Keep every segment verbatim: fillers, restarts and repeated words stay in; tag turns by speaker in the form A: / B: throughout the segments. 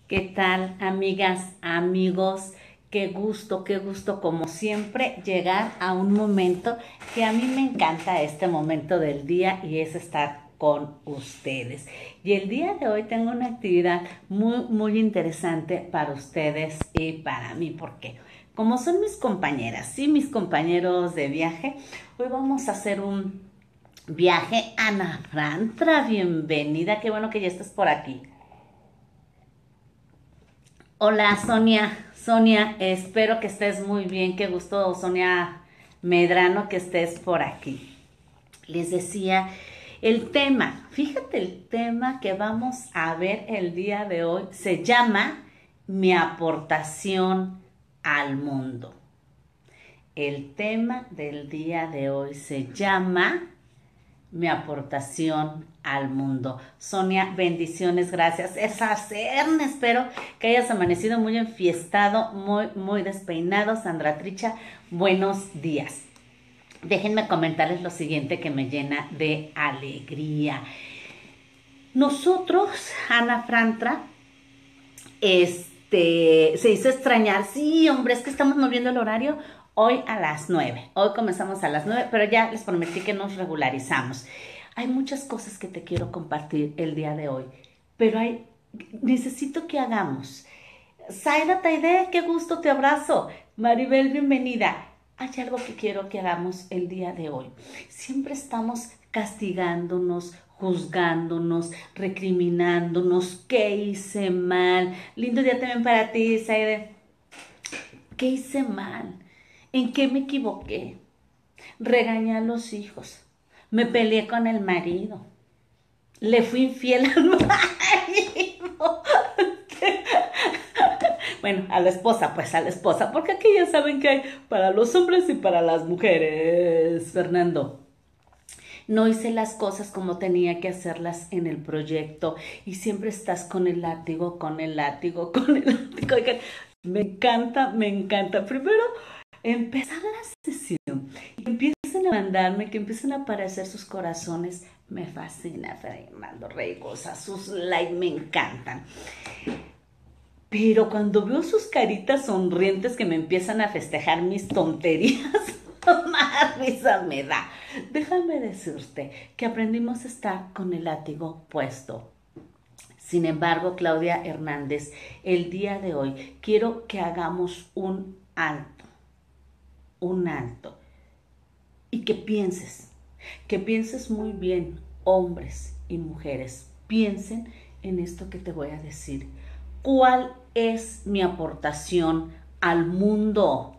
A: ¿Qué tal, amigas, amigos? Qué gusto, qué gusto, como siempre, llegar a un momento que a mí me encanta este momento del día y es estar con ustedes. Y el día de hoy tengo una actividad muy, muy interesante para ustedes y para mí, porque como son mis compañeras y mis compañeros de viaje, hoy vamos a hacer un viaje. Ana Frantra, bienvenida, qué bueno que ya estás por aquí. Hola Sonia, Sonia, espero que estés muy bien, qué gusto Sonia Medrano que estés por aquí. Les decía, el tema, fíjate el tema que vamos a ver el día de hoy, se llama Mi aportación al mundo. El tema del día de hoy se llama Mi aportación al mundo. Sonia, bendiciones, gracias. Es hacer, espero que hayas amanecido muy enfiestado, muy, muy despeinado. Sandra Tricha, buenos días. Déjenme comentarles lo siguiente que me llena de alegría. Nosotros, Ana Frantra, este, se hizo extrañar. Sí, hombre, es que estamos moviendo el horario hoy a las nueve. Hoy comenzamos a las nueve, pero ya les prometí que nos regularizamos. Hay muchas cosas que te quiero compartir el día de hoy, pero hay, necesito que hagamos. Zaida Taide, qué gusto, te abrazo. Maribel, bienvenida. Hay algo que quiero que hagamos el día de hoy. Siempre estamos castigándonos, juzgándonos, recriminándonos. ¿Qué hice mal? Lindo día también para ti, Zaide. ¿Qué hice mal? ¿En qué me equivoqué? Regañé a los hijos. Me peleé con el marido. Le fui infiel al marido. Bueno, a la esposa, pues a la esposa, porque aquí ya saben que hay para los hombres y para las mujeres, Fernando. No hice las cosas como tenía que hacerlas en el proyecto y siempre estás con el látigo, con el látigo, con el látigo. Me encanta, me encanta. Primero, empezar la sesión y que empiecen a mandarme, que empiecen a aparecer sus corazones. Me fascina, Fernando Reygosa, sus likes me encantan. Pero cuando veo sus caritas sonrientes que me empiezan a festejar mis tonterías, más risa me da. Déjame decirte que aprendimos a estar con el látigo puesto. Sin embargo, Claudia Hernández, el día de hoy quiero que hagamos un alto, un alto, y que pienses, que pienses muy bien, hombres y mujeres, piensen en esto que te voy a decir. ¿Cuál es mi aportación al mundo?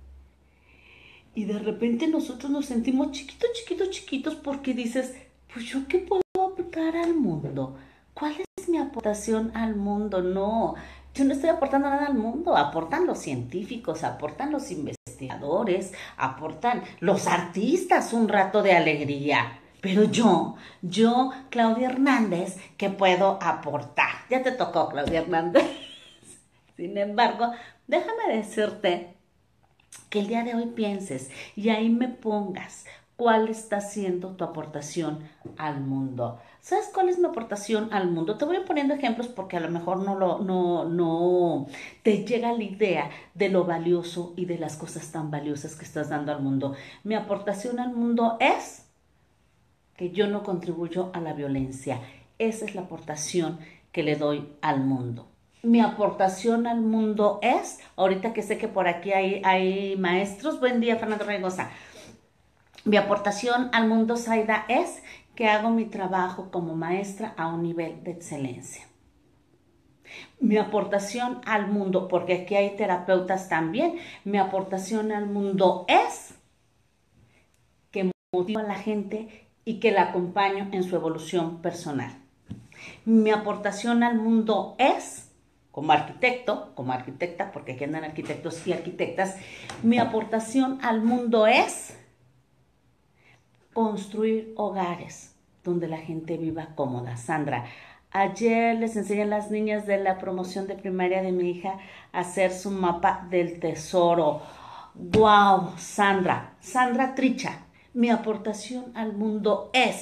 A: Y de repente nosotros nos sentimos chiquitos, chiquitos, chiquitos porque dices, pues yo qué puedo aportar al mundo. ¿Cuál es mi aportación al mundo? No, yo no estoy aportando nada al mundo. Aportan los científicos, aportan los investigadores, aportan los artistas un rato de alegría. Pero yo, yo, Claudia Hernández, ¿qué puedo aportar? Ya te tocó, Claudia Hernández. Sin embargo, déjame decirte que el día de hoy pienses y ahí me pongas cuál está siendo tu aportación al mundo. ¿Sabes cuál es mi aportación al mundo? Te voy poniendo ejemplos porque a lo mejor no, lo, no, no te llega la idea de lo valioso y de las cosas tan valiosas que estás dando al mundo. Mi aportación al mundo es que yo no contribuyo a la violencia. Esa es la aportación que le doy al mundo. Mi aportación al mundo es, ahorita que sé que por aquí hay, hay maestros, buen día Fernando Regosa. Mi aportación al mundo, Zaida, es que hago mi trabajo como maestra a un nivel de excelencia. Mi aportación al mundo, porque aquí hay terapeutas también, mi aportación al mundo es que motivo a la gente y que la acompaño en su evolución personal. Mi aportación al mundo es, como arquitecto, como arquitecta, porque aquí andan arquitectos y arquitectas, mi aportación al mundo es construir hogares donde la gente viva cómoda. Sandra, ayer les enseñé a las niñas de la promoción de primaria de mi hija a hacer su mapa del tesoro. ¡Wow! Sandra, Sandra Tricha, mi aportación al mundo es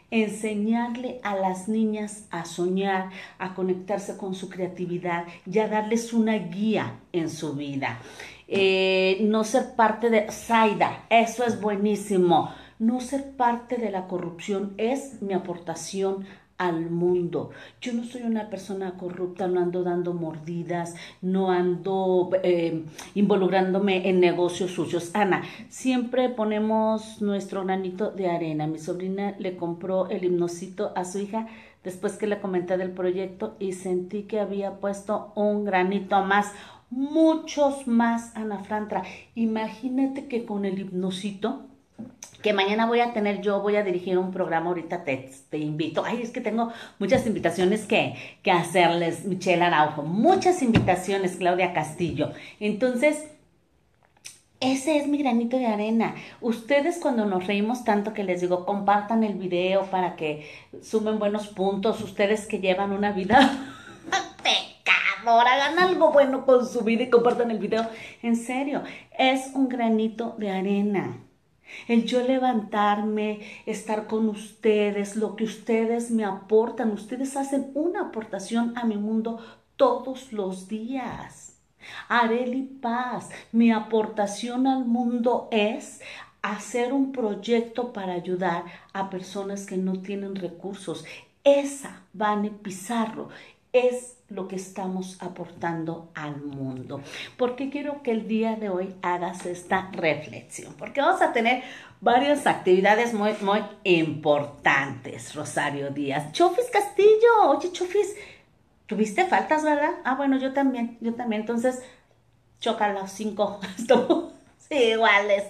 A: enseñarle a las niñas a soñar, a conectarse con su creatividad y a darles una guía en su vida. Eh, no ser parte de Zaida, eso es buenísimo. No ser parte de la corrupción es mi aportación al mundo. Yo no soy una persona corrupta, no ando dando mordidas, no ando eh, involucrándome en negocios sucios. Ana, siempre ponemos nuestro granito de arena. Mi sobrina le compró el hipnocito a su hija después que le comenté del proyecto y sentí que había puesto un granito más, muchos más, Ana Frantra. Imagínate que con el hipnocito que mañana voy a tener, yo voy a dirigir un programa, ahorita te, te invito. Ay, es que tengo muchas invitaciones que, que hacerles, Michelle Araujo, muchas invitaciones, Claudia Castillo. Entonces, ese es mi granito de arena. Ustedes cuando nos reímos tanto que les digo, compartan el video para que sumen buenos puntos, ustedes que llevan una vida pecadora, hagan algo bueno con su vida y compartan el video. En serio, es un granito de arena. El yo levantarme, estar con ustedes, lo que ustedes me aportan, ustedes hacen una aportación a mi mundo todos los días. Arely Paz, mi aportación al mundo es hacer un proyecto para ayudar a personas que no tienen recursos. Esa, Vane Pizarro, es lo que estamos aportando al mundo. ¿Por qué quiero que el día de hoy hagas esta reflexión? Porque vamos a tener varias actividades muy, muy importantes, Rosario Díaz. Chofis Castillo, oye Chofis, tuviste faltas, ¿verdad? Ah, bueno, yo también, yo también. Entonces, choca los cinco, estamos iguales.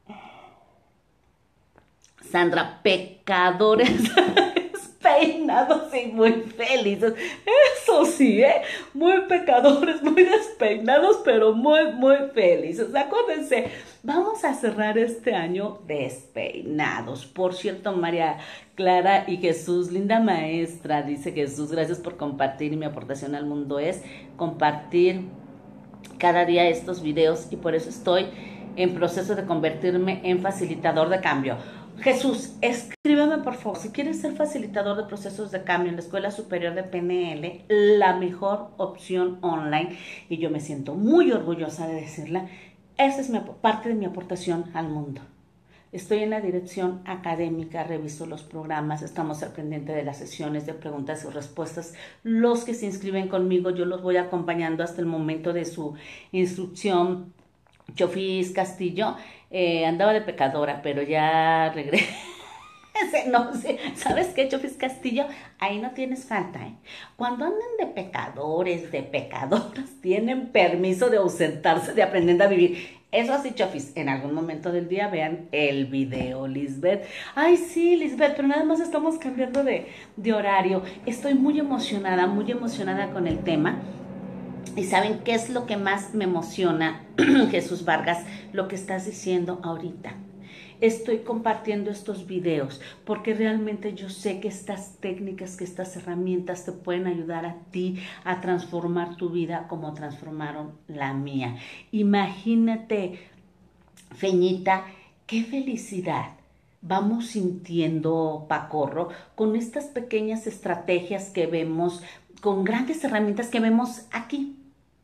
A: Sandra, pecadores peinados y muy felices. Eso sí, ¿eh? Muy pecadores, muy despeinados, pero muy, muy felices. Acuérdense, vamos a cerrar este año despeinados. Por cierto, María Clara y Jesús, linda maestra, dice Jesús, gracias por compartir. Y mi aportación al mundo es compartir cada día estos videos y por eso estoy en proceso de convertirme en facilitador de cambio. Jesús, escríbeme por favor, si quieres ser facilitador de procesos de cambio en la Escuela Superior de P N L, la mejor opción online, y yo me siento muy orgullosa de decirla, esa es mi, parte de mi aportación al mundo. Estoy en la dirección académica, reviso los programas, estamos al pendiente de las sesiones de preguntas y respuestas. Los que se inscriben conmigo, yo los voy acompañando hasta el momento de su instrucción. Chofis Castillo, eh, andaba de pecadora, pero ya regresé. No, sí. ¿Sabes qué, Chofis Castillo? Ahí no tienes falta, ¿eh? Cuando andan de pecadores, de pecadoras, tienen permiso de ausentarse de Aprendiendo a Vivir. Eso sí, Chofis, en algún momento del día vean el video, Lisbeth. Ay, sí, Lisbeth, pero nada más estamos cambiando de, de horario. Estoy muy emocionada, muy emocionada con el tema. ¿Y saben qué es lo que más me emociona, Jesús Vargas? Lo que estás diciendo ahorita. Estoy compartiendo estos videos porque realmente yo sé que estas técnicas, que estas herramientas te pueden ayudar a ti a transformar tu vida como transformaron la mía. Imagínate, Feñita, qué felicidad vamos sintiendo, Pacorro, con estas pequeñas estrategias que vemos, con grandes herramientas que vemos aquí.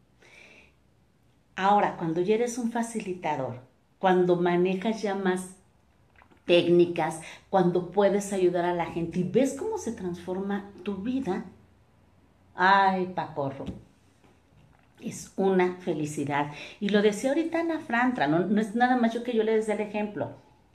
A: Ahora, cuando ya eres un facilitador, cuando manejas ya más técnicas, cuando puedes ayudar a la gente y ves cómo se transforma tu vida, ay, Pacorro, es una felicidad. Y lo decía ahorita Ana Frantra, no, no es nada más yo que yo le des el ejemplo.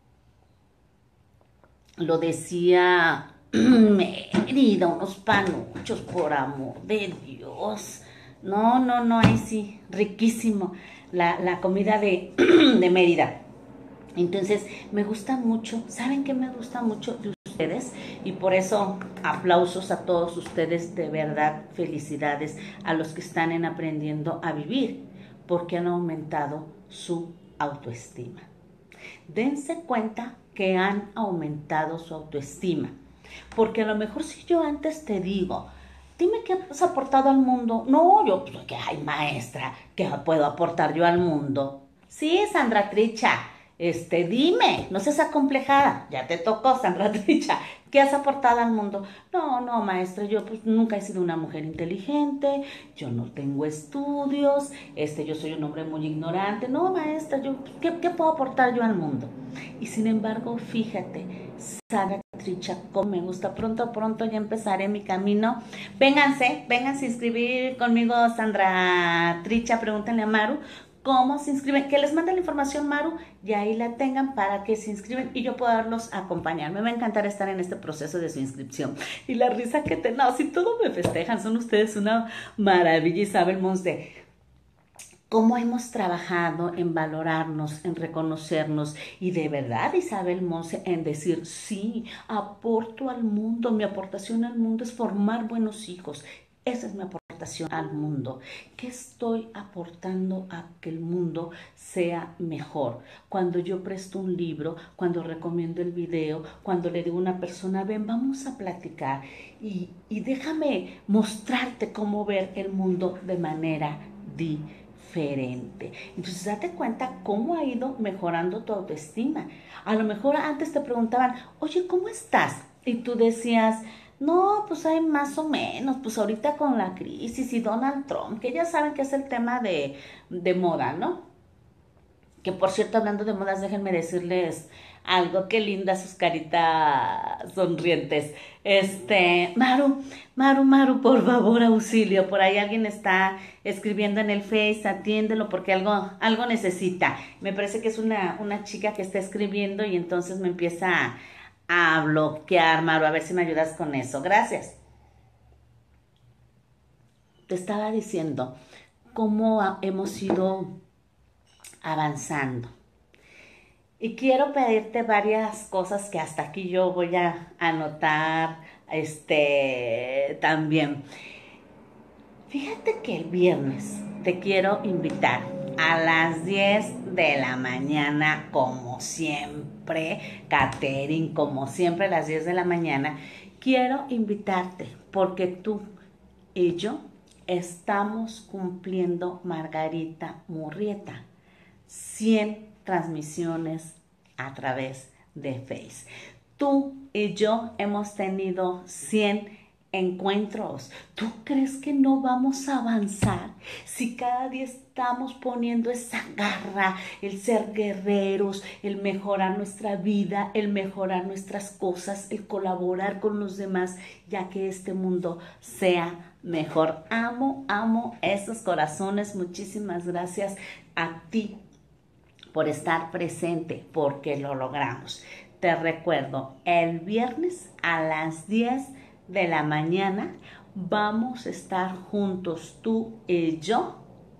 A: Lo decía Mérida, unos panuchos, por amor de Dios. No, no, no, ahí sí, riquísimo la, la comida de, de Mérida. Entonces, me gusta mucho, ¿saben qué me gusta mucho de ustedes? Y por eso, aplausos a todos ustedes, de verdad, felicidades a los que están en Aprendiendo a Vivir, porque han aumentado su autoestima. Dense cuenta que han aumentado su autoestima, porque a lo mejor si yo antes te digo, dime qué has aportado al mundo. No, yo, pues, que ay, maestra, ¿qué puedo aportar yo al mundo? Sí, Sandra Tricha, este, dime, no seas acomplejada. Ya te tocó, Sandra Tricha. ¿Qué has aportado al mundo? No, no, maestra, yo pues nunca he sido una mujer inteligente, yo no tengo estudios, este, yo soy un hombre muy ignorante. No, maestra, yo, ¿qué, qué puedo aportar yo al mundo? Y sin embargo, fíjate, Sandra Tricha, cómo me gusta. Pronto, pronto ya empezaré mi camino. Vénganse, vénganse a inscribir conmigo, Sandra Tricha, pregúntenle a Maru cómo se inscriben, que les mande la información Maru y ahí la tengan para que se inscriben y yo poderlos acompañar. Me va a encantar estar en este proceso de su inscripción. Y la risa que te, no, si todo me festejan, son ustedes una maravilla. Isabel Monse, cómo hemos trabajado en valorarnos, en reconocernos y de verdad, Isabel Monse, en decir, sí, aporto al mundo, mi aportación al mundo es formar buenos hijos. Esa es mi aportación al mundo. ¿Qué estoy aportando a que el mundo sea mejor? Cuando yo presto un libro, cuando recomiendo el video, cuando le digo a una persona, ven, vamos a platicar y, y déjame mostrarte cómo ver el mundo de manera diferente. Entonces, date cuenta cómo ha ido mejorando tu autoestima. A lo mejor antes te preguntaban, oye, ¿cómo estás? Y tú decías, no, pues hay más o menos, pues ahorita con la crisis y Donald Trump, que ya saben que es el tema de, de moda, ¿no? Que por cierto, hablando de modas, déjenme decirles algo, qué lindas sus caritas sonrientes. Este, Maru, Maru, Maru, por favor, auxilio, por ahí alguien está escribiendo en el Face, atiéndelo porque algo, algo necesita. Me parece que es una, una chica que está escribiendo y entonces me empieza a a bloquear, Maru, a ver si me ayudas con eso. Gracias. Te estaba diciendo cómo hemos ido avanzando. Y quiero pedirte varias cosas que hasta aquí yo voy a anotar este, también. Fíjate que el viernes te quiero invitar a las diez de la mañana, como siempre, Catherine, como siempre a las diez de la mañana, quiero invitarte porque tú y yo estamos cumpliendo, Margarita Murrieta, cien transmisiones a través de Face. Tú y yo hemos tenido cien encuentros. ¿Tú crees que no vamos a avanzar si cada día estamos poniendo esa garra, el ser guerreros, el mejorar nuestra vida, el mejorar nuestras cosas, el colaborar con los demás, ya que este mundo sea mejor? Amo, amo esos corazones. Muchísimas gracias a ti por estar presente, porque lo logramos. Te recuerdo, el viernes a las diez de la mañana vamos a estar juntos, tú y yo,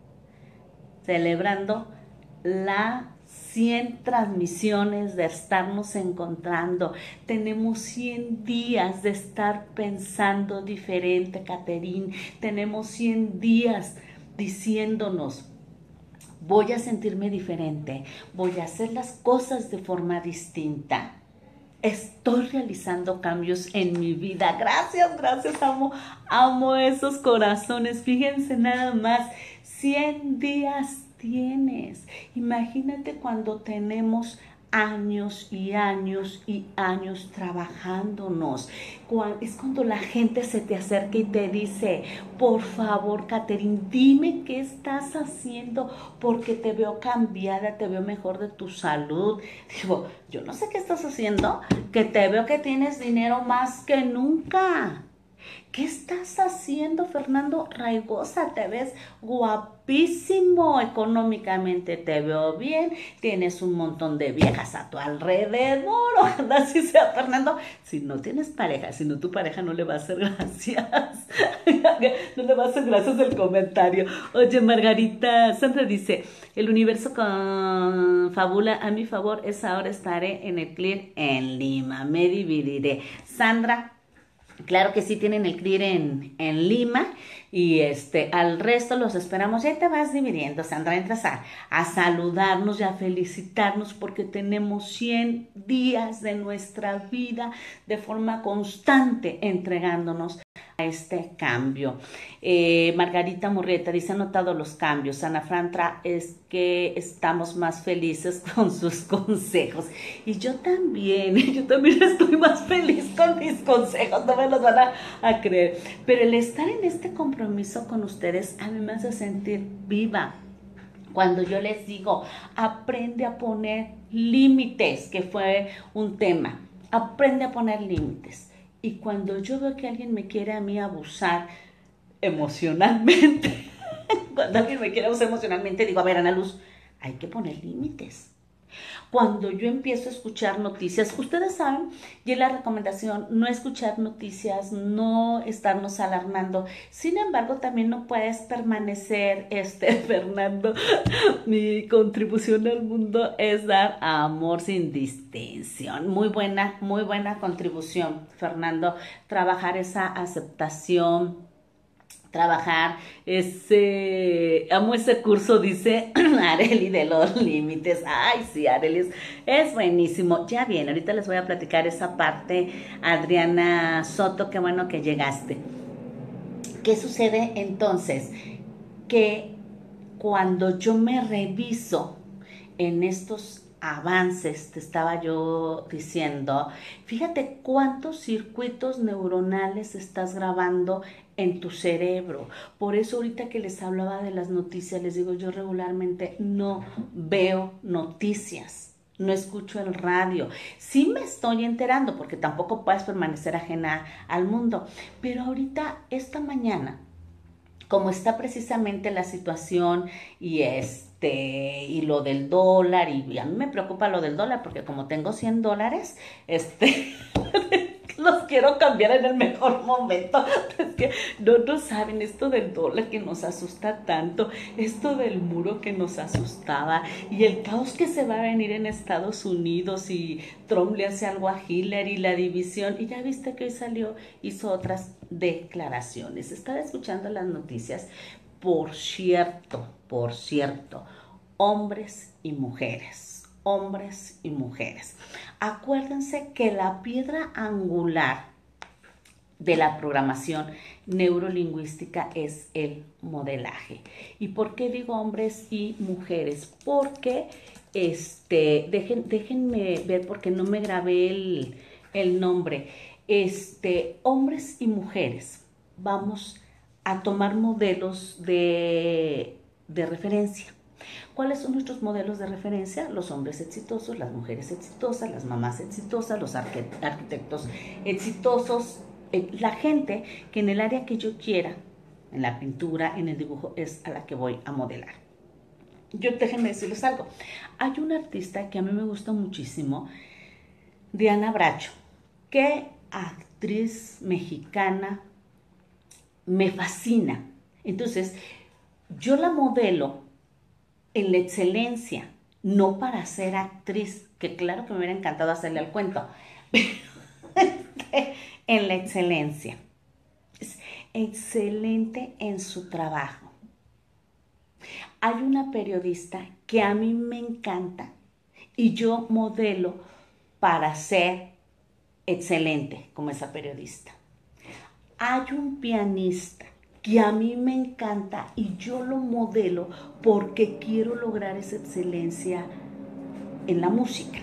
A: celebrando las cien transmisiones de estarnos encontrando. Tenemos cien días de estar pensando diferente, Catherine. Tenemos cien días diciéndonos, voy a sentirme diferente, voy a hacer las cosas de forma distinta. Estoy realizando cambios en mi vida. Gracias, gracias, amo, amo esos corazones. Fíjense nada más, cien días tienes. Imagínate cuando tenemos años y años y años trabajándonos. Es cuando la gente se te acerca y te dice, por favor, Catherine, dime qué estás haciendo porque te veo cambiada, te veo mejor de tu salud. Digo, yo no sé qué estás haciendo, que te veo que tienes dinero más que nunca. ¿Qué estás haciendo, Fernando Raigosa? Te ves guapísimo económicamente, te veo bien, tienes un montón de viejas a tu alrededor. Ojalá así sea, Fernando. Si no tienes pareja, si no, tu pareja no le va a hacer gracias. No le va a hacer gracias el comentario. Oye, Margarita, Sandra dice, el universo confabula a mi favor, esa hora estaré en el Clear en Lima, me dividiré. Sandra, claro que sí, tienen el Clear en, en Lima y este, al resto los esperamos. Ya te vas dividiendo, Sandra, entras a, a saludarnos y a felicitarnos porque tenemos cien días de nuestra vida de forma constante entregándonos a este cambio. Eh, Margarita Murrieta dice, he notado los cambios. Ana Frantra, es que estamos más felices con sus consejos. Y yo también, yo también estoy más feliz con mis consejos, no me los van a, a creer. Pero el estar en este compromiso con ustedes a mí me hace sentir viva. Cuando yo les digo, aprende a poner límites, que fue un tema, aprende a poner límites. Y cuando yo veo que alguien me quiere a mí abusar emocionalmente, cuando alguien me quiere abusar emocionalmente, digo, a ver, Ana Luz, hay que poner límites. Cuando yo empiezo a escuchar noticias, ustedes saben, y es la recomendación, no escuchar noticias, no estarnos alarmando. Sin embargo, también no puedes permanecer, este, Fernando, mi contribución al mundo es dar amor sin distinción. Muy buena, muy buena contribución, Fernando, trabajar esa aceptación, trabajar ese, amo ese curso, dice Areli, de los límites. Ay, sí, Areli, es, es buenísimo. Ya bien, ahorita les voy a platicar esa parte. Adriana Soto, qué bueno que llegaste. ¿Qué sucede entonces? Que cuando yo me reviso en estos avances, te estaba yo diciendo, fíjate cuántos circuitos neuronales estás grabando en tu cerebro. Por eso ahorita que les hablaba de las noticias, les digo, yo regularmente no veo noticias, no escucho el radio. Sí me estoy enterando, porque tampoco puedes permanecer ajena al mundo. Pero ahorita, esta mañana, como está precisamente la situación y este y lo del dólar, y a mí me preocupa lo del dólar porque como tengo cien dólares, este los quiero cambiar en el mejor momento. Es que no, no saben esto del dólar que nos asusta tanto, esto del muro que nos asustaba y el caos que se va a venir en Estados Unidos y Trump le hace algo a Hillary, la división, y ya viste que hoy salió, hizo otras declaraciones. Estaba escuchando las noticias. Por cierto, por cierto, hombres y mujeres, hombres y mujeres. Acuérdense que la piedra angular de la programación neurolingüística es el modelaje. ¿Y por qué digo hombres y mujeres? Porque, este, dejen, déjenme ver porque no me grabé el, el nombre. Este, hombres y mujeres, vamos a tomar modelos de, de referencia. ¿Cuáles son nuestros modelos de referencia? Los hombres exitosos, las mujeres exitosas, las mamás exitosas, los arquitectos exitosos, eh, la gente que en el área que yo quiera, en la pintura, en el dibujo, es a la que voy a modelar. Yo déjenme decirles algo. Hay una artista que a mí me gusta muchísimo, Diana Bracho. Qué actriz mexicana, me fascina. Entonces, yo la modelo en la excelencia, no para ser actriz, que claro que me hubiera encantado hacerle al cuento, pero en la excelencia. Es excelente en su trabajo. Hay una periodista que a mí me encanta y yo modelo para ser excelente como esa periodista. Hay un pianista que a mí me encanta y yo lo modelo porque quiero lograr esa excelencia en la música.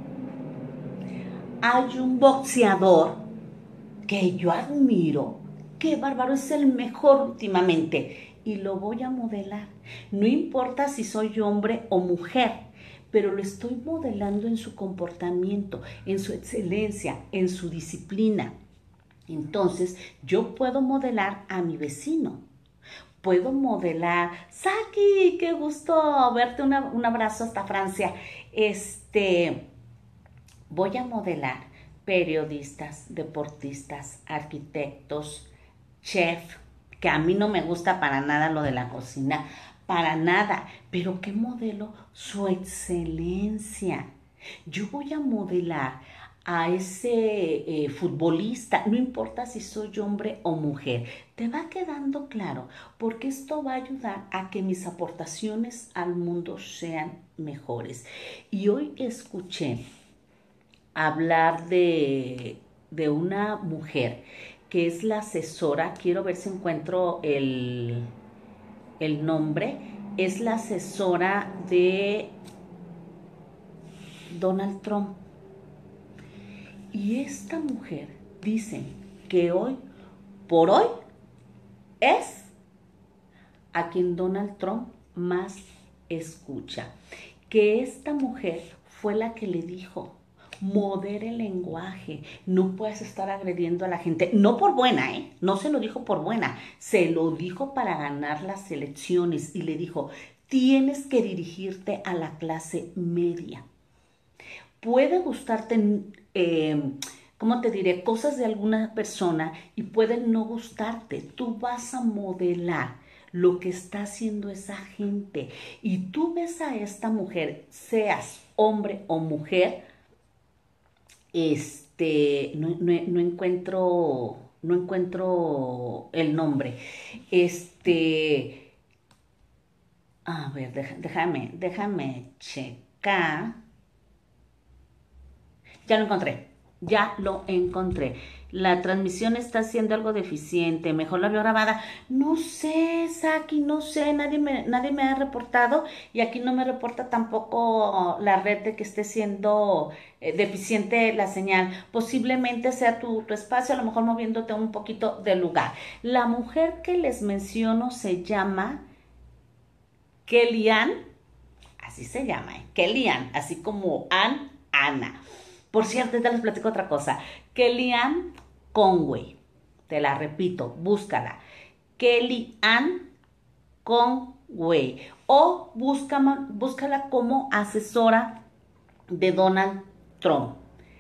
A: Hay un boxeador que yo admiro, que bárbaro, es el mejor últimamente y lo voy a modelar. No importa si soy hombre o mujer, pero lo estoy modelando en su comportamiento, en su excelencia, en su disciplina. Entonces, yo puedo modelar a mi vecino. Puedo modelar, Saki, qué gusto verte, una, un abrazo hasta Francia. Este, voy a modelar periodistas, deportistas, arquitectos, chef, que a mí no me gusta para nada lo de la cocina, para nada, pero ¿qué modelo? Su excelencia. Yo voy a modelar a ese eh, futbolista, no importa si soy hombre o mujer, te va quedando claro, porque esto va a ayudar a que mis aportaciones al mundo sean mejores. Y hoy escuché hablar de, de una mujer que es la asesora, quiero ver si encuentro el, el nombre, es la asesora de Donald Trump. Y esta mujer dicen que hoy, por hoy, es a quien Donald Trump más escucha. Que esta mujer fue la que le dijo, modere el lenguaje, no puedes estar agrediendo a la gente, no por buena, ¿eh? No se lo dijo por buena, se lo dijo para ganar las elecciones y le dijo, tienes que dirigirte a la clase media. Puede gustarte, eh, ¿cómo te diré? Cosas de alguna persona y pueden no gustarte. Tú vas a modelar lo que está haciendo esa gente. Y tú ves a esta mujer, seas hombre o mujer, este, no, no, no encuentro, no encuentro el nombre. Este, a ver, déjame, déjame checar. Ya lo encontré, ya lo encontré. La transmisión está siendo algo deficiente, mejor la veo grabada. No sé, Saki, no sé, nadie me, nadie me ha reportado y aquí no me reporta tampoco la red de que esté siendo eh, deficiente la señal. Posiblemente sea tu, tu espacio, a lo mejor moviéndote un poquito del lugar. La mujer que les menciono se llama Kellyanne, así se llama, ¿eh? Kellyanne, así como Ann, Ana. Por cierto, te les platico otra cosa. Kellyanne Conway. Te la repito, búscala. Kellyanne Conway. O búscala, búscala como asesora de Donald Trump.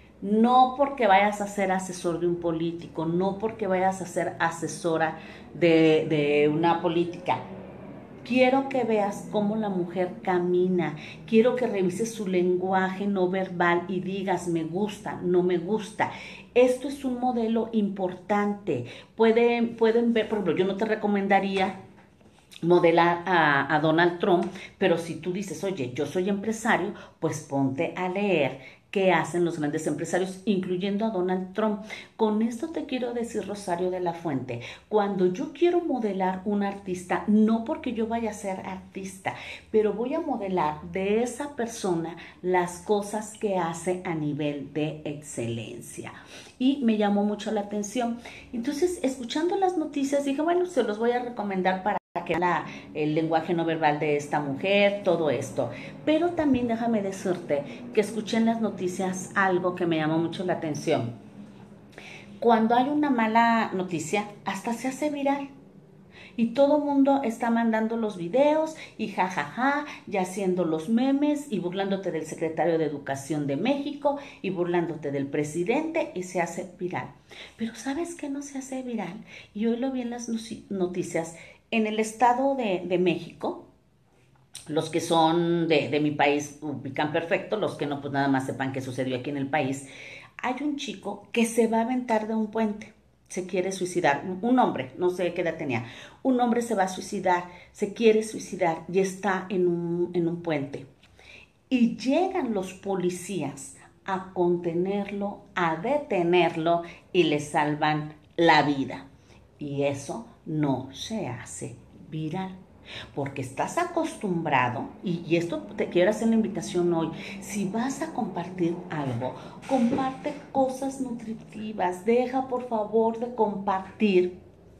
A: No porque vayas a ser asesor de un político, no porque vayas a ser asesora de, de una política. Quiero que veas cómo la mujer camina, quiero que revises su lenguaje no verbal y digas me gusta, no me gusta. Esto es un modelo importante. Pueden, pueden ver, por ejemplo, yo no te recomendaría modelar a, a Donald Trump, pero si tú dices, oye, yo soy empresario, pues ponte a leer qué hacen los grandes empresarios, incluyendo a Donald Trump. Con esto te quiero decir, Rosario de la Fuente, cuando yo quiero modelar un artista, no porque yo vaya a ser artista, pero voy a modelar de esa persona las cosas que hace a nivel de excelencia. Y me llamó mucho la atención. Entonces, escuchando las noticias, dije, bueno, se los voy a recomendar para que la, el lenguaje no verbal de esta mujer, todo esto. Pero también déjame decirte que escuché en las noticias algo que me llamó mucho la atención. Cuando hay una mala noticia, hasta se hace viral. Y todo el mundo está mandando los videos y jajaja, ja, ja, y haciendo los memes y burlándote del secretario de Educación de México y burlándote del presidente y se hace viral. Pero ¿sabes qué no se hace viral? Y hoy lo vi en las noticias. En el Estado de, de México, los que son de, de mi país ubican perfecto, los que no, pues nada más sepan qué sucedió aquí en el país. Hay un chico que se va a aventar de un puente, se quiere suicidar, un hombre, no sé qué edad tenía, un hombre se va a suicidar, se quiere suicidar y está en un, en un puente. Y llegan los policías a contenerlo, a detenerlo y le salvan la vida. Y eso no se hace viral, porque estás acostumbrado, y, y esto te quiero hacer la invitación hoy, si vas a compartir algo, comparte cosas nutritivas, deja por favor de compartir,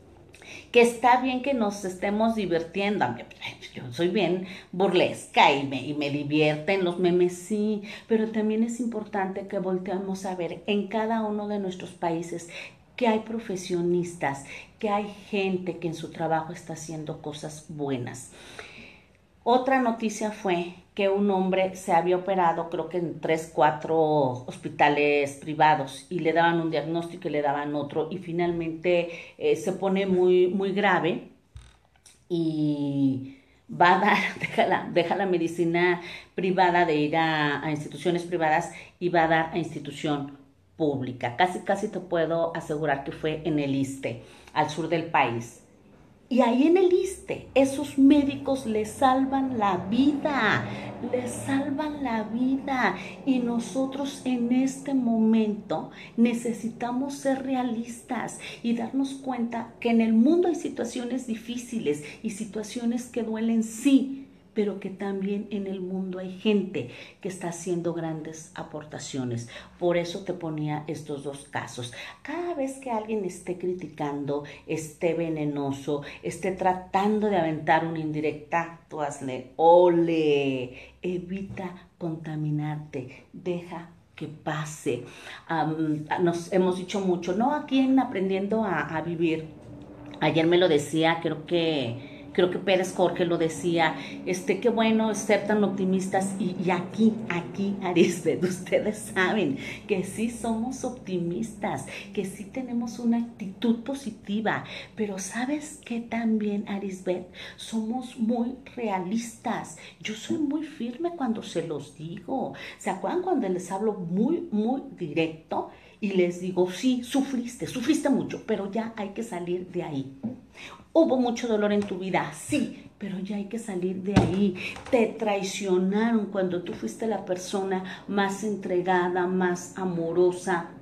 A: que está bien que nos estemos divirtiendo, yo soy bien burlesca y me, y me divierten los memes, sí, pero también es importante que volteemos a ver en cada uno de nuestros países que hay profesionistas, que hay gente que en su trabajo está haciendo cosas buenas. Otra noticia fue que un hombre se había operado, creo que en tres, cuatro hospitales privados, y le daban un diagnóstico y le daban otro, y finalmente eh, se pone muy, muy grave y va a dar, deja la, deja la medicina privada de ir a, a instituciones privadas y va a dar a institución pública. Casi, casi te puedo asegurar que fue en el ISSSTE, al sur del país. Y ahí en el ISSSTE, esos médicos le salvan la vida, le salvan la vida. Y nosotros en este momento necesitamos ser realistas y darnos cuenta que en el mundo hay situaciones difíciles y situaciones que duelen, sí, pero que también en el mundo hay gente que está haciendo grandes aportaciones. Por eso te ponía estos dos casos. Cada vez que alguien esté criticando, esté venenoso, esté tratando de aventar una indirecta, tú hazle, ole, evita contaminarte, deja que pase. Um, nos hemos dicho mucho, ¿no? Aquí en Aprendiendo a, a Vivir, ayer me lo decía, creo que... Creo que Pérez Jorge lo decía, este, qué bueno ser tan optimistas. Y, y aquí, aquí, Arisbet, ustedes saben que sí somos optimistas, que sí tenemos una actitud positiva, pero ¿sabes qué también, Arisbet? Somos muy realistas. Yo soy muy firme cuando se los digo. ¿Se acuerdan cuando les hablo muy, muy directo? Y les digo, sí, sufriste, sufriste mucho, pero ya hay que salir de ahí. Hubo mucho dolor en tu vida, sí, pero ya hay que salir de ahí. Te traicionaron cuando tú fuiste la persona más entregada, más amorosa.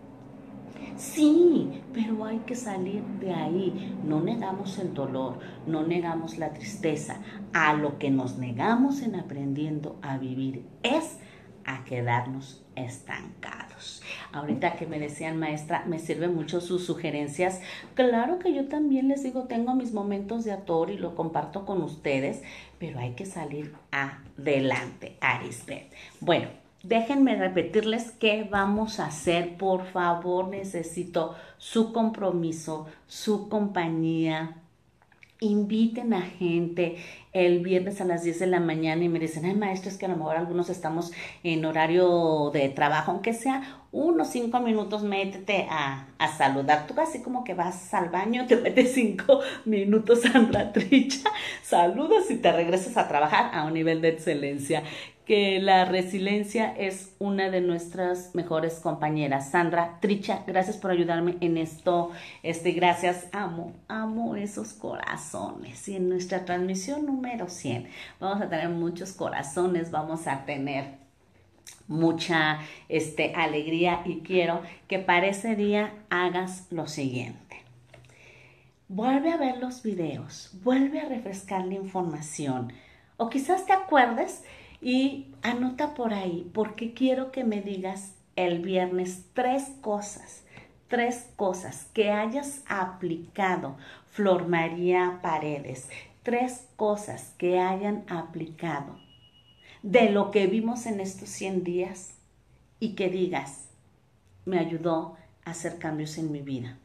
A: Sí, pero hay que salir de ahí. No negamos el dolor, no negamos la tristeza. A lo que nos negamos en Aprendiendo a Vivir es a quedarnos estancados. Ahorita que me decían, maestra, me sirven mucho sus sugerencias. Claro que yo también les digo, tengo mis momentos de ator y lo comparto con ustedes, pero hay que salir adelante, Arisbet. Bueno, déjenme repetirles qué vamos a hacer. Por favor, necesito su compromiso, su compañía. Inviten a gente el viernes a las diez de la mañana y me dicen, ay, maestro, es que a lo mejor algunos estamos en horario de trabajo, aunque sea unos cinco minutos, métete a, a saludar. Tú así como que vas al baño, te metes cinco minutos, Sandra Tricha, saludas y te regresas a trabajar a un nivel de excelencia. Que la resiliencia es una de nuestras mejores compañeras. Sandra Tricha, gracias por ayudarme en esto. Este, gracias, amo, amo esos corazones. Y en nuestra transmisión número cien vamos a tener muchos corazones, vamos a tener mucha este, alegría y quiero que para ese día hagas lo siguiente. Vuelve a ver los videos, vuelve a refrescar la información o quizás te acuerdes y anota por ahí, porque quiero que me digas el viernes tres cosas, tres cosas que hayas aplicado, Flor María Paredes, tres cosas que hayan aplicado de lo que vimos en estos cien días y que digas, me ayudó a hacer cambios en mi vida.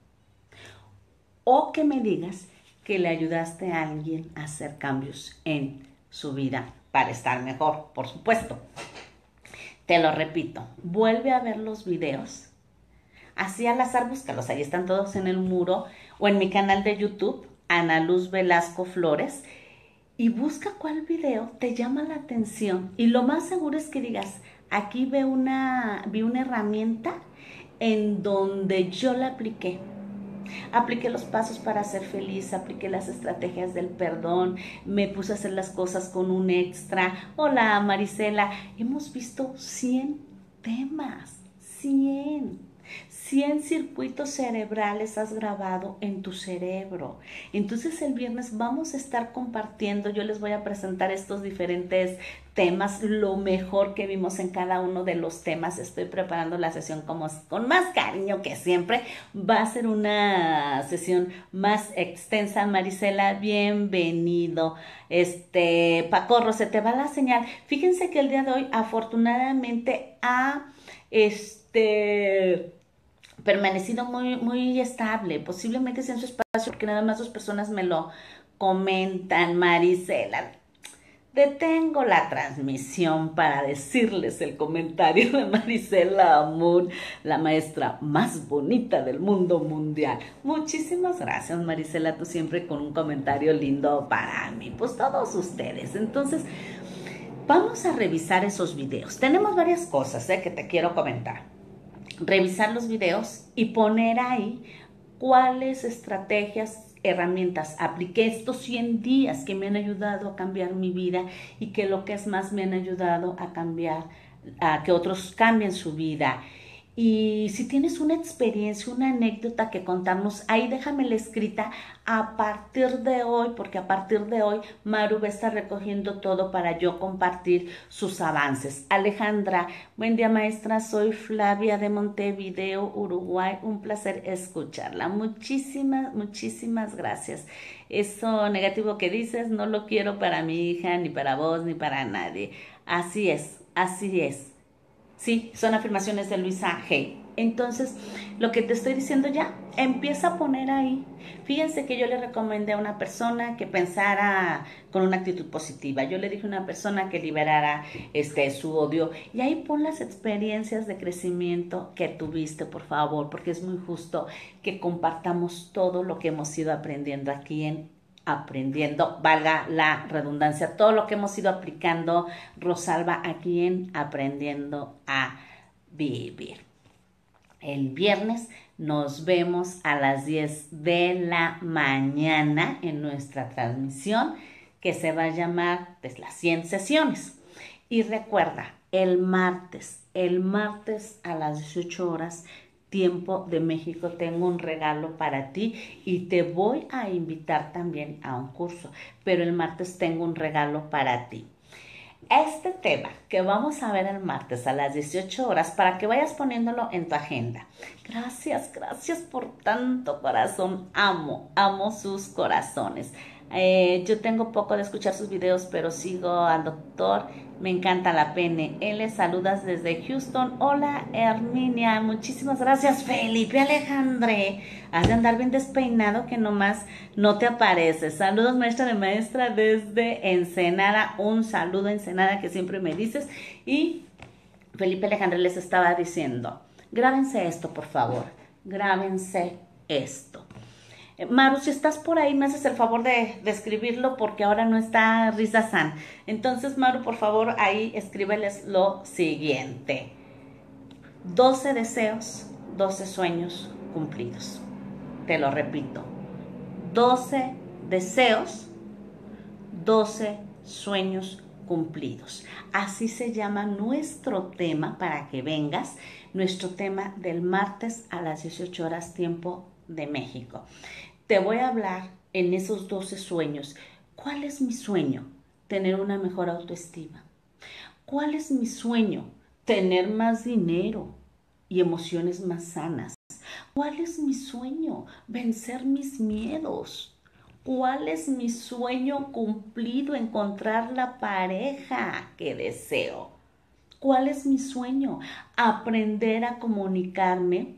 A: O que me digas que le ayudaste a alguien a hacer cambios en su vida para estar mejor, por supuesto. Te lo repito, vuelve a ver los videos. Así al azar, búscalos, ahí están todos en el muro o en mi canal de YouTube, Ana Luz Velasco Flores, y busca cuál video te llama la atención. Y lo más seguro es que digas, aquí vi una, vi una herramienta en donde yo la apliqué. Apliqué los pasos para ser feliz, apliqué las estrategias del perdón, me puse a hacer las cosas con un extra. Hola, Marisela, hemos visto cien temas, cien, cien circuitos cerebrales has grabado en tu cerebro. Entonces el viernes vamos a estar compartiendo, yo les voy a presentar estos diferentes temas, lo mejor que vimos en cada uno de los temas. Estoy preparando la sesión como, con más cariño que siempre. Va a ser una sesión más extensa. Marisela, bienvenido. Este, Pacorro, se te va la señal. Fíjense que el día de hoy afortunadamente ha este permanecido muy, muy estable. Posiblemente sea en su espacio porque nada más dos personas me lo comentan. Marisela, detengo la transmisión para decirles el comentario de Marisela Amún, la maestra más bonita del mundo mundial. Muchísimas gracias, Marisela, tú siempre con un comentario lindo para mí, pues todos ustedes. Entonces, vamos a revisar esos videos. Tenemos varias cosas ¿eh? que te quiero comentar. Revisar los videos y poner ahí cuáles estrategias herramientas apliqué estos cien días que me han ayudado a cambiar mi vida y que lo que es más me han ayudado a cambiar, a que otros cambien su vida. Y si tienes una experiencia, una anécdota que contarnos, ahí déjamela escrita a partir de hoy, porque a partir de hoy Maru va a estar recogiendo todo para yo compartir sus avances. Alejandra, buen día maestra, soy Flavia de Montevideo, Uruguay, un placer escucharla. Muchísimas, muchísimas gracias. Eso negativo que dices no lo quiero para mi hija, ni para vos, ni para nadie. Así es, así es. Sí, son afirmaciones de Luisa Hay. Entonces, lo que te estoy diciendo ya, empieza a poner ahí. Fíjense que yo le recomendé a una persona que pensara con una actitud positiva. Yo le dije a una persona que liberara este, su odio. Y ahí pon las experiencias de crecimiento que tuviste, por favor, porque es muy justo que compartamos todo lo que hemos ido aprendiendo aquí en aprendiendo, valga la redundancia, todo lo que hemos ido aplicando, Rosalba, aquí en Aprendiendo a Vivir. El viernes nos vemos a las diez de la mañana en nuestra transmisión que se va a llamar pues, las cien sesiones. Y recuerda, el martes, el martes a las dieciocho horas, tiempo de México, tengo un regalo para ti y te voy a invitar también a un curso, pero el martes tengo un regalo para ti. Este tema que vamos a ver el martes a las dieciocho horas, para que vayas poniéndolo en tu agenda. Gracias, gracias por tanto corazón. Amo, amo sus corazones. Eh, yo tengo poco de escuchar sus videos, pero sigo al doctor. Me encanta la P N L. Saludas desde Houston. Hola, Herminia. Muchísimas gracias, Felipe Alejandre. Has de andar bien despeinado que nomás no te apareces. Saludos, maestra de maestra, desde Ensenada. Un saludo, Ensenada, que siempre me dices. Y Felipe Alejandre les estaba diciendo, grábense esto, por favor. Grábense esto. Maru, si estás por ahí, me haces el favor de, de escribirlo porque ahora no está Risa San. Entonces, Maru, por favor, ahí escríbeles lo siguiente. doce deseos, doce sueños cumplidos. Te lo repito. doce deseos, doce sueños cumplidos. Así se llama nuestro tema para que vengas. Nuestro tema del martes a las dieciocho horas, tiempo de México. Te voy a hablar en esos doce sueños. ¿Cuál es mi sueño? Tener una mejor autoestima. ¿Cuál es mi sueño? Tener más dinero y emociones más sanas. ¿Cuál es mi sueño? Vencer mis miedos. ¿Cuál es mi sueño cumplido? Encontrar la pareja que deseo. ¿Cuál es mi sueño? Aprender a comunicarme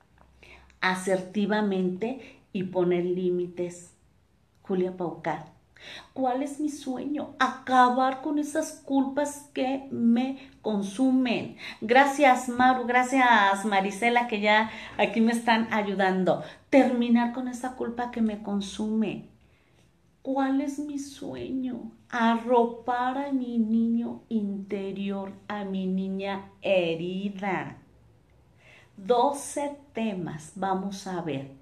A: asertivamente y poner límites. Julia Paucar. ¿Cuál es mi sueño? Acabar con esas culpas que me consumen. Gracias, Maru. Gracias, Marisela, que ya aquí me están ayudando. Terminar con esa culpa que me consume. ¿Cuál es mi sueño? Arropar a mi niño interior, a mi niña herida. doce temas vamos a ver,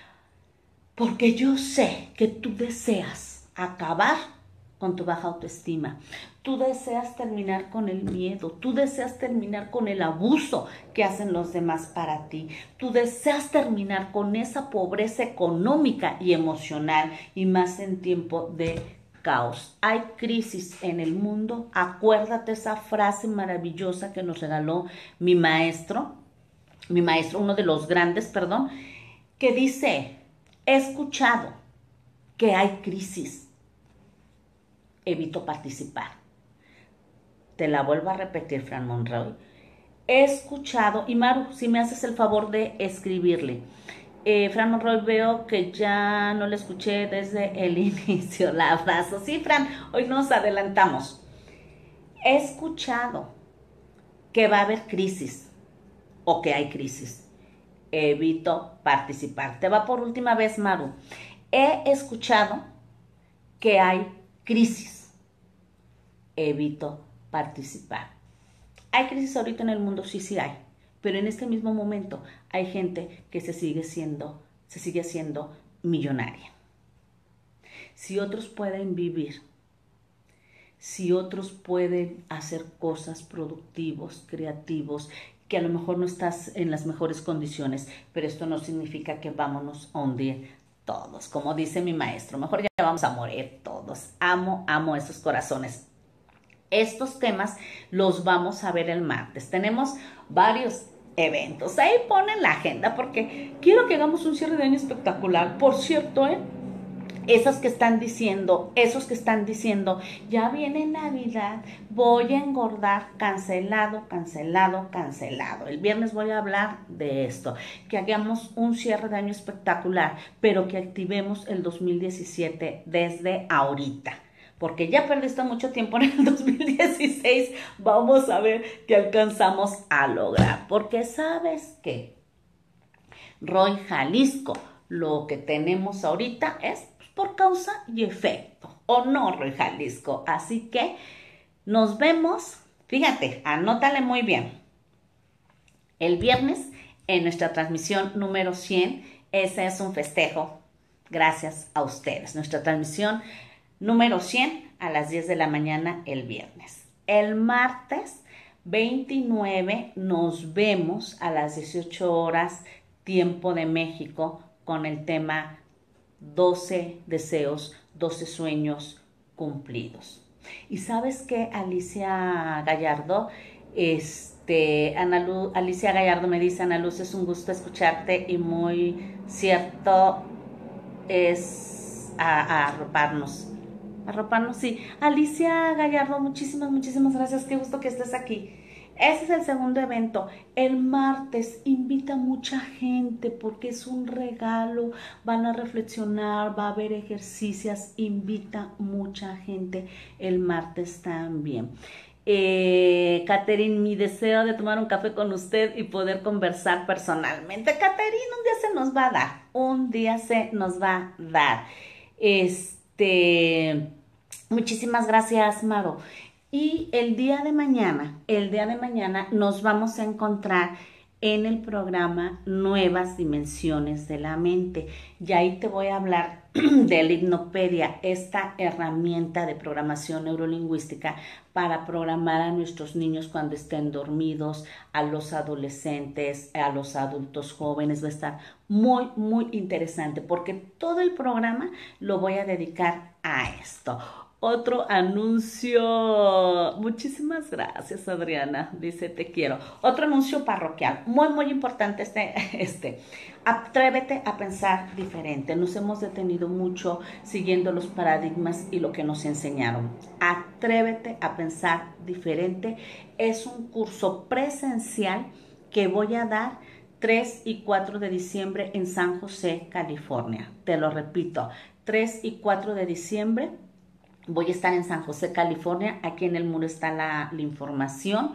A: porque yo sé que tú deseas acabar con tu baja autoestima, tú deseas terminar con el miedo, tú deseas terminar con el abuso que hacen los demás para ti, tú deseas terminar con esa pobreza económica y emocional, y más en tiempo de caos. Hay crisis en el mundo. Acuérdate esa frase maravillosa que nos regaló mi maestro, mi maestro, uno de los grandes, perdón, que dice, he escuchado que hay crisis, evito participar. Te la vuelvo a repetir, Fran Monroy. He escuchado, y Maru, si me haces el favor de escribirle. Eh, Fran Monroy, veo que ya no le escuché desde el inicio, la abrazo. Sí, Fran, hoy nos adelantamos. He escuchado que va a haber crisis, o que hay crisis. Evito participar. Te va por última vez, Maru. He escuchado que hay crisis. Evito participar. ¿Hay crisis ahorita en el mundo? Sí, sí hay. Pero en este mismo momento hay gente que se sigue siendo, se sigue siendo millonaria. Si otros pueden vivir, si otros pueden hacer cosas productivos, creativos, que a lo mejor no estás en las mejores condiciones, pero esto no significa que vámonos a hundir todos. Como dice mi maestro, mejor ya vamos a morir todos. Amo, amo esos corazones. Estos temas los vamos a ver el martes. Tenemos varios eventos. Ahí ponen la agenda porque quiero que hagamos un cierre de año espectacular. Por cierto, ¿eh? Esos que están diciendo, esos que están diciendo, ya viene Navidad, voy a engordar, cancelado, cancelado, cancelado. El viernes voy a hablar de esto, que hagamos un cierre de año espectacular, pero que activemos el dos mil diecisiete desde ahorita. Porque ya perdiste mucho tiempo en el dos mil dieciséis, vamos a ver qué alcanzamos a lograr. Porque ¿sabes qué? Roy Jalisco, lo que tenemos ahorita es por causa y efecto, ¿o no, Roy Jalisco? Así que nos vemos, fíjate, anótale muy bien, el viernes en nuestra transmisión número cien, ese es un festejo, gracias a ustedes, nuestra transmisión número cien a las diez de la mañana el viernes. El martes veintinueve nos vemos a las dieciocho horas, tiempo de México, con el tema doce deseos, doce sueños cumplidos. Y sabes qué, Alicia Gallardo, este, Ana Lu, Alicia Gallardo me dice, Ana Luz, es un gusto escucharte y muy cierto es a, a arroparnos. Arroparnos, sí. Alicia Gallardo, muchísimas, muchísimas gracias, qué gusto que estés aquí. Ese es el segundo evento. El martes invita mucha gente porque es un regalo. Van a reflexionar, va a haber ejercicios. Invita mucha gente el martes también. Eh, Catherine, mi deseo de tomar un café con usted y poder conversar personalmente. Catherine, un día se nos va a dar. Un día se nos va a dar. Este, muchísimas gracias, Maro. Y el día de mañana, el día de mañana nos vamos a encontrar en el programa Nuevas Dimensiones de la Mente. Y ahí te voy a hablar de la Hipnopedia, esta herramienta de programación neurolingüística para programar a nuestros niños cuando estén dormidos, a los adolescentes, a los adultos jóvenes. Va a estar muy, muy interesante porque todo el programa lo voy a dedicar a esto. Otro anuncio, muchísimas gracias Adriana, dice te quiero. Otro anuncio parroquial, muy muy importante este, este, atrévete a pensar diferente. Nos hemos detenido mucho siguiendo los paradigmas y lo que nos enseñaron. Atrévete a pensar diferente, es un curso presencial que voy a dar tres y cuatro de diciembre en San José, California. Te lo repito, tres y cuatro de diciembre. Voy a estar en San José, California. Aquí en el muro está la, la información.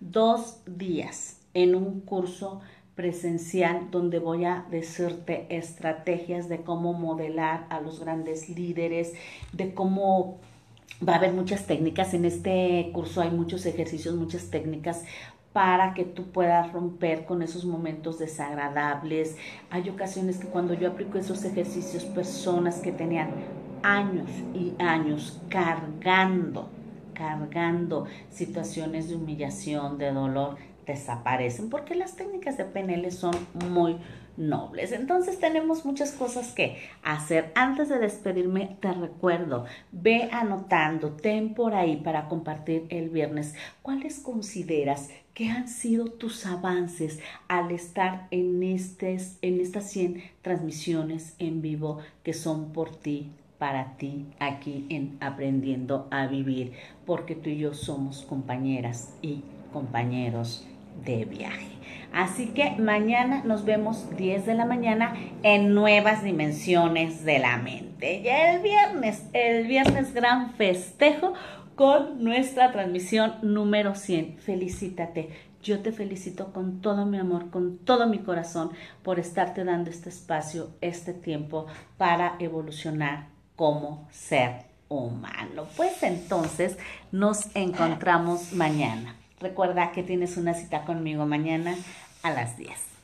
A: Dos días en un curso presencial donde voy a decirte estrategias de cómo modelar a los grandes líderes, de cómo va a haber muchas técnicas. En este curso hay muchos ejercicios, muchas técnicas para que tú puedas romper con esos momentos desagradables. Hay ocasiones que cuando yo aplico esos ejercicios, personas que tenían años y años cargando, cargando situaciones de humillación, de dolor, desaparecen, porque las técnicas de P N L son muy nobles. Entonces tenemos muchas cosas que hacer. Antes de despedirme, te recuerdo, ve anotando, ten por ahí para compartir el viernes, ¿cuáles consideras que han sido tus avances al estar en, estes, en estas cien transmisiones en vivo que son por ti, para ti, aquí en Aprendiendo a Vivir? Porque tú y yo somos compañeras y compañeros de viaje. Así que mañana nos vemos diez de la mañana en Nuevas Dimensiones de la Mente. Ya el viernes, el viernes gran festejo con nuestra transmisión número cien. Felicítate. Yo te felicito con todo mi amor, con todo mi corazón por estarte dando este espacio, este tiempo para evolucionar como ser humano. Pues entonces nos encontramos mañana. Recuerda que tienes una cita conmigo mañana a las diez.